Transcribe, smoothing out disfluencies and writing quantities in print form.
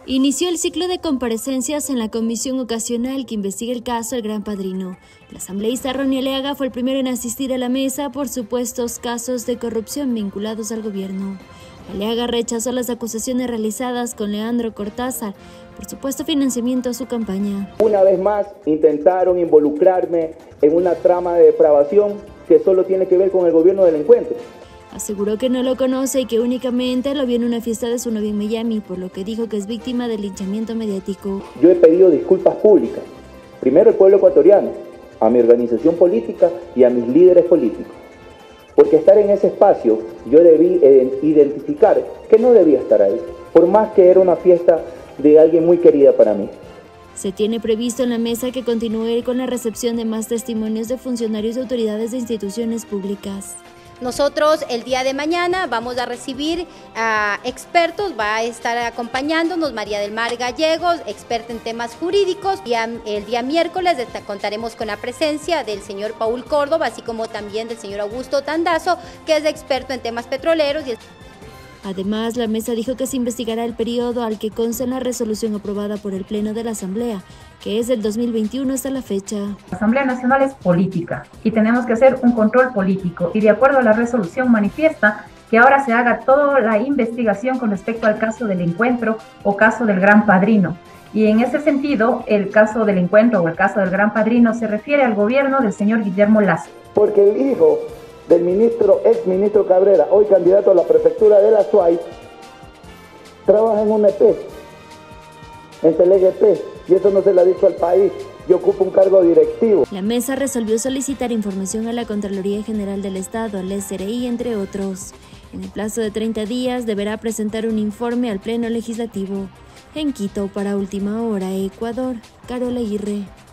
Inició el ciclo de comparecencias en la comisión ocasional que investiga el caso El Gran Padrino. El asambleísta Ronnie Aliaga fue el primero en asistir a la mesa por supuestos casos de corrupción vinculados al gobierno. Aliaga rechazó las acusaciones realizadas con Leandro Cortázar por supuesto financiamiento a su campaña. Una vez más intentaron involucrarme en una trama de depravación que solo tiene que ver con el gobierno del encuentro. Aseguró que no lo conoce y que únicamente lo vio en una fiesta de su novia en Miami, por lo que dijo que es víctima del linchamiento mediático. Yo he pedido disculpas públicas, primero al pueblo ecuatoriano, a mi organización política y a mis líderes políticos, porque estar en ese espacio yo debí identificar que no debía estar ahí, por más que era una fiesta de alguien muy querida para mí. Se tiene previsto en la mesa que continúe con la recepción de más testimonios de funcionarios y autoridades de instituciones públicas. Nosotros el día de mañana vamos a recibir a expertos, va a estar acompañándonos María del Mar Gallegos, experta en temas jurídicos. El día miércoles contaremos con la presencia del señor Paul Córdoba, así como también del señor Augusto Tandazo, que es experto en temas petroleros. Además, la mesa dijo que se investigará el periodo al que consta en la resolución aprobada por el Pleno de la Asamblea, que es del 2021 hasta la fecha. La Asamblea Nacional es política y tenemos que hacer un control político y de acuerdo a la resolución manifiesta que ahora se haga toda la investigación con respecto al caso del encuentro o caso del Gran Padrino. Y en ese sentido, el caso del encuentro o el caso del Gran Padrino se refiere al gobierno del señor Guillermo Lazo. Porque el hijo del ex ministro Cabrera, hoy candidato a la prefectura de la SUAY, trabaja en un EP, en TLGP, y eso no se le ha dicho al país. Yo ocupo un cargo directivo. La mesa resolvió solicitar información a la Contraloría General del Estado, al SRI, entre otros. En el plazo de 30 días deberá presentar un informe al Pleno Legislativo. En Quito, para Última Hora, Ecuador, Carol Aguirre.